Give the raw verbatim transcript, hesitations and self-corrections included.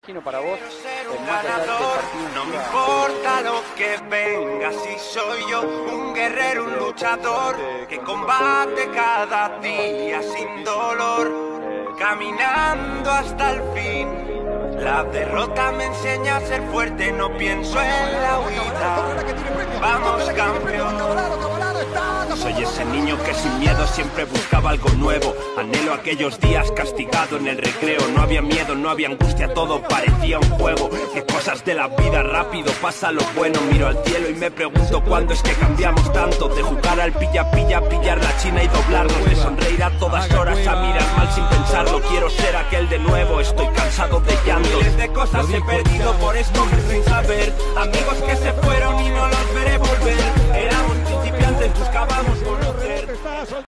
Chino, para vos, un ganador, no me importa lo que venga, si soy yo un guerrero, un luchador que combate cada día sin dolor, caminando hasta el fin. La derrota me enseña a ser fuerte, no pienso en la huida. Vamos, campeón. Soy ese niño que sin miedo siempre buscaba algo nuevo. Anhelo aquellos días castigado en el recreo. No había miedo, no había angustia, todo parecía un juego. Qué cosas de la vida, rápido pasa lo bueno. Miro al cielo y me pregunto cuándo es que cambiamos tanto. De jugar al pilla-pilla, pillar la china y doblarnos. De sonreír a todas horas, a mirar mal sin pensarlo. Quiero ser aquel de nuevo, estoy cansado de llanto. Miles de cosas he perdido por escoger sin saber. Amigos que se fueron y no los veré volver. Éramos principiantes, buscábamos conocer.